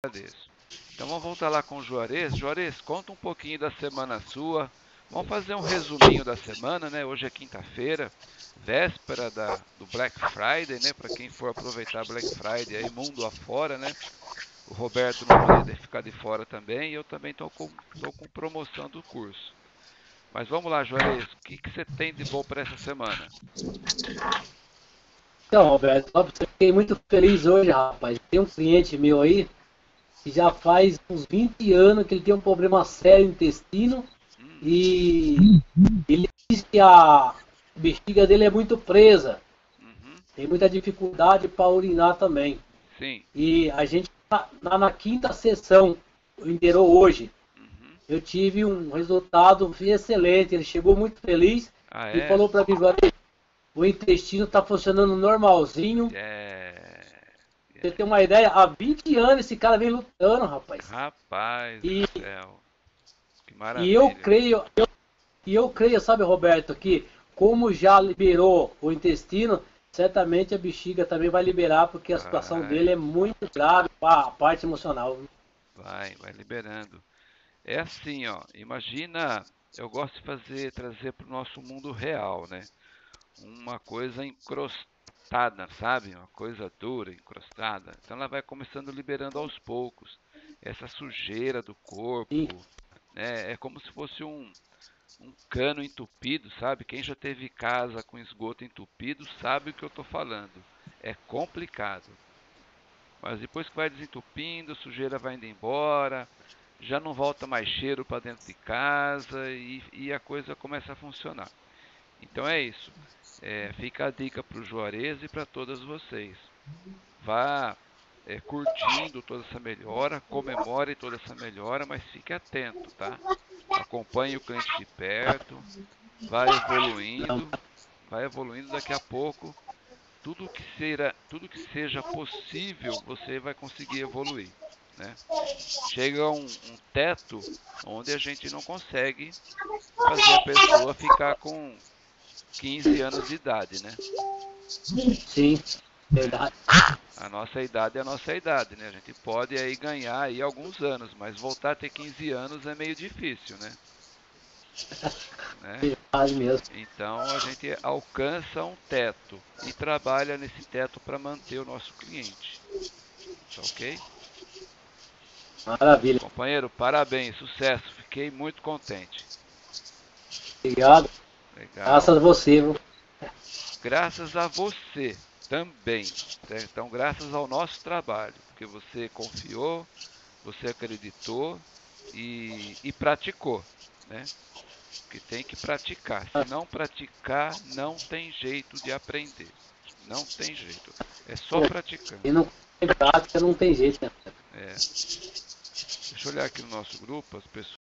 Agradeço. Então vamos voltar lá com o Juarez. Juarez, conta um pouquinho da semana sua. Vamos fazer um resuminho da semana, né? Hoje é quinta-feira, véspera do Black Friday, né? Para quem for aproveitar Black Friday aí mundo afora, né? O Roberto não podia ficar de fora também, e eu também tô com promoção do curso. Mas vamos lá, Juarez, o que você tem de bom para essa semana? Então, Roberto, ó, eu fiquei muito feliz hoje, rapaz. Tem um cliente meu aí que já faz uns 20 anos que ele tem um problema sério no intestino Hum, e ele diz que a bexiga dele é muito presa, uhum, tem muita dificuldade para urinar também. sim, E a gente, na quinta sessão, inteirou hoje, uhum. eu tive um resultado excelente. Ele chegou muito feliz Ah, e é? falou para mim, "Juarez, o intestino está funcionando normalzinho. É, Você tem é. uma ideia, há 20 anos esse cara vem lutando, rapaz. Rapaz do E, céu, que e eu maravilha. creio, sabe, Roberto, que como já liberou o intestino, certamente a bexiga também vai liberar, porque a situação Vai, dele é muito grave para a parte emocional. vai liberando. É assim, ó, imagina, eu gosto de trazer para o nosso mundo real, né? Uma coisa encrostada, sabe? Uma coisa dura, encrostada. Então ela vai começando liberando aos poucos essa sujeira do Sim, corpo, né? É como se fosse um cano entupido, sabe? Quem já teve casa com esgoto entupido sabe o que eu estou falando. É complicado. Mas depois que vai desentupindo, a sujeira vai indo embora, já não volta mais cheiro para dentro de casa e a coisa começa a funcionar. Então é isso. Fica a dica para o Juarez e para todas vocês. Vá curtindo toda essa melhora, comemore toda essa melhora, mas fique atento, tá? Acompanhe o cliente de perto, vai não, evoluindo, vai evoluindo daqui a pouco. Tudo que seja possível, você vai conseguir evoluir, né? Chega um teto onde a gente não consegue fazer a pessoa ficar com 15 anos de idade, né? sim, Né? verdade. A nossa idade é a nossa idade, né? A gente pode aí ganhar aí alguns anos, mas voltar a ter 15 anos é meio difícil, né? Verdade mesmo. Então a gente alcança um teto e trabalha nesse teto para manter o nosso cliente, tá ok? Maravilha. Companheiro, parabéns, sucesso, fiquei muito contente. Obrigado. Legal. Graças a você, viu? Graças a você também, né? Então, graças ao nosso trabalho, porque você confiou, você acreditou e praticou, né? Porque tem que praticar. Se não praticar, não tem jeito de aprender. Não tem jeito. É só E praticando. não tem prática, não tem jeito, né? É. Deixa eu olhar aqui no nosso grupo, as pessoas.